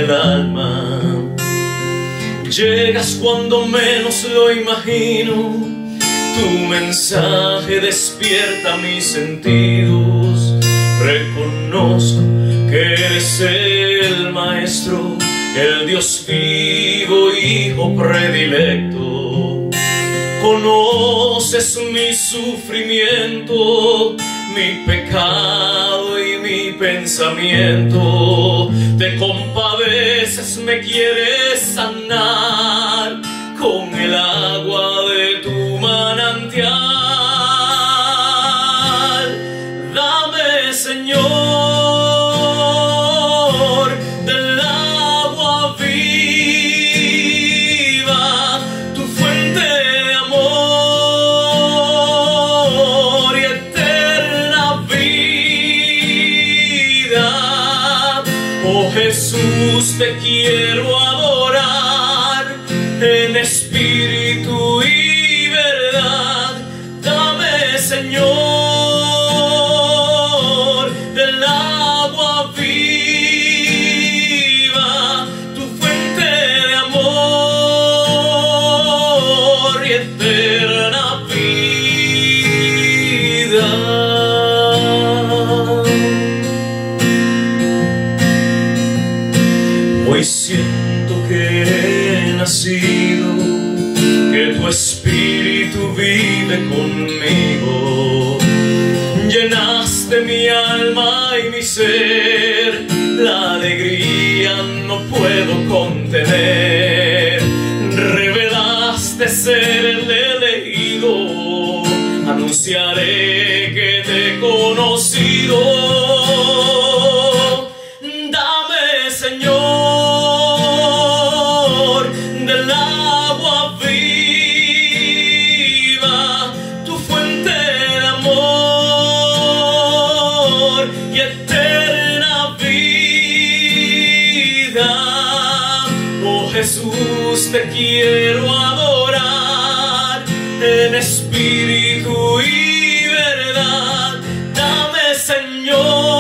el alma. Llegas cuando menos lo imagino, tu mensaje despierta mis sentidos. Reconozco que eres el Maestro, el Dios vivo, Hijo predilecto. Conoces mi sufrimiento, mi pecado y mi pensamiento. Te compadeces, me quieres sanar con el agua de tu manantial. Dame, Señor, del agua viva, tu fuente de amor y eterna vida. Oh Jesús, te quiero adorar en espíritu y verdad. Dame, Señor, del agua viva, tu fuente de amor y eterna vida. Hoy siento que he nacido, que tu espíritu vive conmigo. Llenaste mi alma y mi ser, la alegría no puedo contener. Revelaste ser el elegido, anunciaré que te he conocido. Dame, Señor, del agua viva, tu fuente de amor y eterna vida. Oh Jesús, te quiero adorar en espíritu y verdad. Dame, Señor,